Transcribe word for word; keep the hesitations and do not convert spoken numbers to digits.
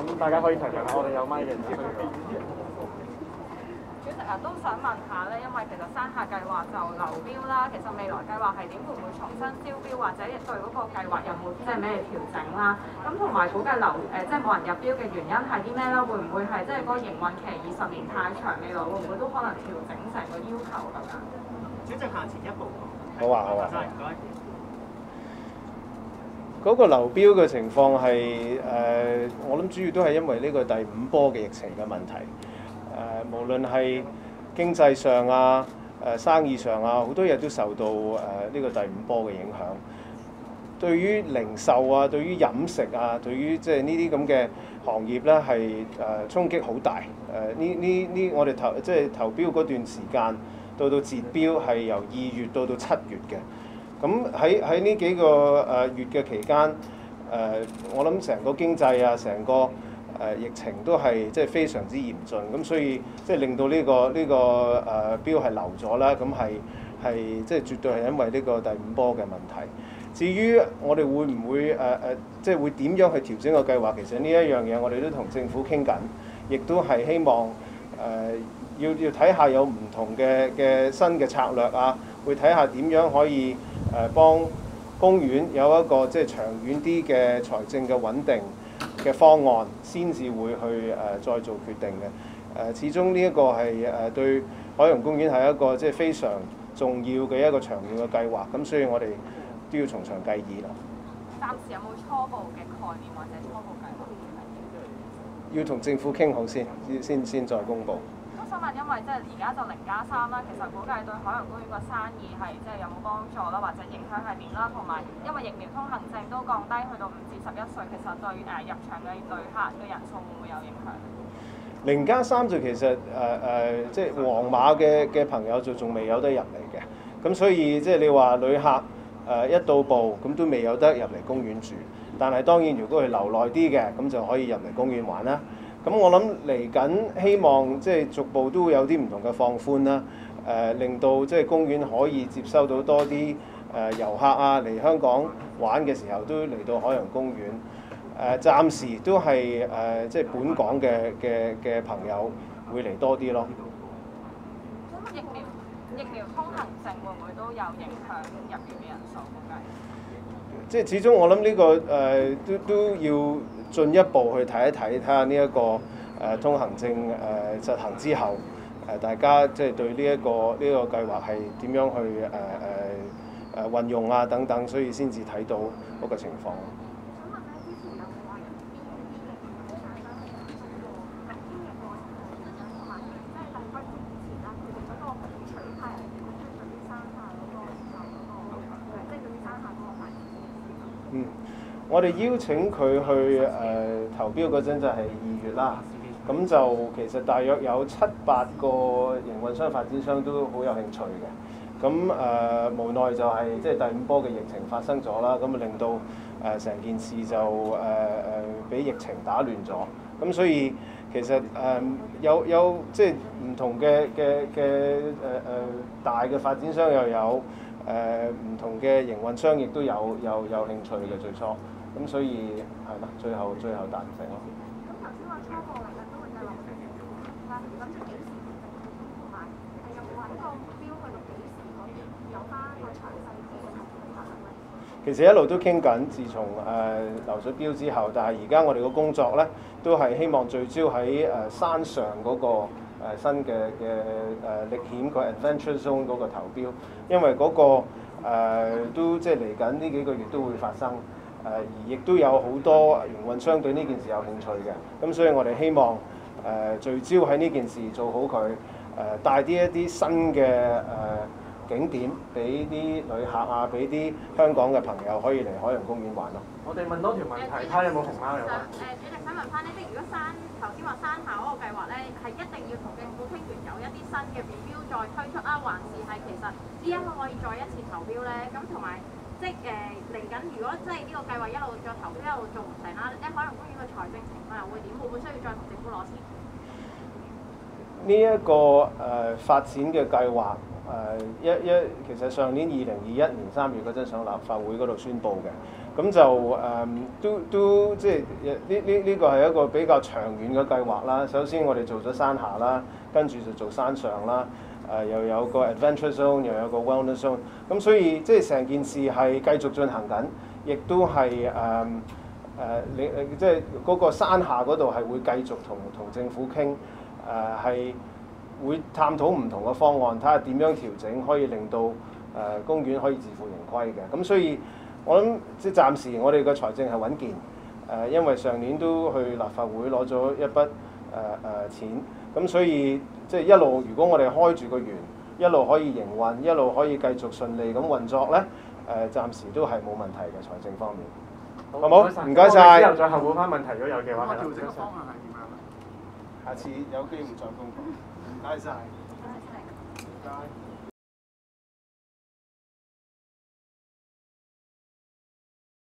大家可以提問下，我哋有咪嘅，唔知佢哋。 主席啊，都想問下咧，因為其實山下計劃就流標啦，其實未來計劃係點？會唔會重新招標，或者對嗰個計劃有冇即係咩調整啦？咁同埋估計流誒即係冇人入標嘅原因係啲咩咧？會唔會係即係嗰個營運期二十年太長，未來會唔會都可能調整成個要求咁樣？ 主席行前一步。 好啊好啊。 唔該。 嗰個流標嘅情況係誒、呃，我諗主要都係因為呢個第五波嘅疫情嘅問題。誒、呃，無論係經濟上啊、誒、呃、生意上啊，好多嘢都受到誒呢、呃這個第五波嘅影響。對於零售啊、對於飲食啊、對於即係呢啲咁嘅行業咧，係誒、呃、衝擊好大。誒呢呢呢，我哋投即係投標嗰段時間，到到截標係由二月到到七月嘅。咁喺喺呢幾個誒月嘅期間，誒、呃、我諗成個經濟啊，成個誒、呃、疫情都係即係非常之嚴峻，咁所以即係令到呢、這個呢、這個誒、呃、標係流咗啦，咁係係即係絕對係因為呢個第五波嘅問題。至於我哋會唔會誒誒、呃、即係會點樣去調整個計劃？其實呢一樣嘢我哋都同政府傾緊，亦都係希望誒、呃、要要睇下有唔同嘅嘅新嘅策略啊，會睇下點樣可以。誒幫公園有一個即係長遠啲嘅財政嘅穩定嘅方案，先至會去誒、呃、再做決定嘅。誒、呃、始終呢一個係誒對海洋公園係一個即係非常重要嘅一個長遠嘅計劃，咁所以我哋都要從長計議啦。 暫時有冇初步嘅概念或者初步計劃？ 要同政府傾好先，先先再公佈。 想問，因為即係而家就零加三啦，其實估計對海洋公園個生意係即係有冇幫助啦，或者影響係點啦？同埋因為疫苗通行證都降低去到五至十一歲，其實對誒入場嘅旅客嘅人數會唔會有影響？ 零加三就其實誒誒、呃，即係黃碼嘅嘅朋友就仲未有得入嚟嘅，咁所以即係你話旅客誒、呃、一到埗咁都未有得入嚟公園住，但係當然如果佢留耐啲嘅，咁就可以入嚟公園玩啦。咁我諗嚟緊希望即係逐步都會有啲唔同嘅放寬啦，誒、呃、令到即係公園可以接收到多啲誒、呃、遊客啊嚟香港玩嘅時候都嚟到海洋公園。誒、呃、暫時都係誒、呃、即係本港嘅嘅嘅朋友會嚟多啲咯。 咁疫苗疫苗通行證會唔會都有影響入園嘅人數？估計即係始終我諗呢、這個誒、呃、都都要進一步去睇一睇，睇下呢一個誒、呃、通行證誒、呃、實行之後，誒、呃、大家即係對呢、這、一個呢、這個計劃係點樣去誒誒誒運用啊等等，所以先至睇到嗰個情況。嗯，我哋邀請佢去誒、呃、投標嗰陣就係二月啦，咁就其實大約有七八個營運商、發展商都好有興趣嘅。咁誒、呃、無奈就係即係第五波嘅疫情發生咗啦，咁啊令到誒成、呃、件事就誒誒俾疫情打亂咗。咁所以其實誒、呃、有有即係唔同嘅嘅嘅誒誒大嘅發展商又有。誒唔、呃、同嘅營運商亦都有有有興趣嘅最初，咁所以係啦，最後最後達成咯。 咁頭先話初步嚟緊都會計劃成啦，咁就幾時同埋係有冇話呢個目標去到幾時可以有翻個詳細啲嘅計劃咧？ 其實一路都傾緊，自從誒、呃、流咗標之後，但係而家我哋個工作咧都係希望聚焦喺誒、呃、山上嗰、那個。誒、呃、新嘅嘅誒歷險個 Adventure Zone 嗰個投標，因為嗰、那個、呃、都即係嚟緊呢幾個月都會發生，誒、呃、而亦都有好多營運商對呢件事有興趣嘅，咁所以我哋希望誒、呃、聚焦喺呢件事做好佢，誒、呃、帶啲一啲新嘅誒、呃、景點俾啲旅客啊，俾啲香港嘅朋友可以嚟海洋公園玩咯。 我哋問多條問題，睇下有冇熊貓有關。 誒，主席想問翻呢，即係如果山頭先話山下嗰個計劃咧，係一定要同政府傾完有一啲新嘅目標再推出啊，還是係其實呢一個可以再一次投標咧？咁同埋即係誒嚟緊，如果即係呢個計劃一路再投標一路做唔成啦，即係海洋公園嘅財政情況又會點？會唔會需要再同政府攞錢？ 呢一個誒、呃、發展嘅計劃誒一一其實上年二零二一年三月嗰陣上立法會嗰度宣佈嘅， 咁就誒、嗯、都都即係呢呢呢個係一個比較長遠嘅計劃啦。首先我哋做咗山下啦，跟住就做山上啦。誒、呃、又有個 adventure zone，又有個 wellness zone。咁所以即係成件事係繼續進行緊，亦都係誒誒你誒即係嗰個山下嗰度係會繼續同同政府傾，誒、呃、係會探討唔同嘅方案，睇下點樣調整可以令到誒、呃、公園可以自負盈虧嘅。咁所以我諗即係暫時我哋嘅財政係穩健，誒、呃、因為上年都去立法會攞咗一筆誒誒、呃、錢，咁所以即係一路如果我哋開住個園，一路可以營運，一路可以繼續順利咁運作咧，誒、呃、暫時都係冇問題嘅財政方面，好冇？唔該晒。 之後再後補翻問題，如果有嘅話係啦。 調整嘅方向係點樣啊？ 下次有機會再公佈。唔該晒。唔該。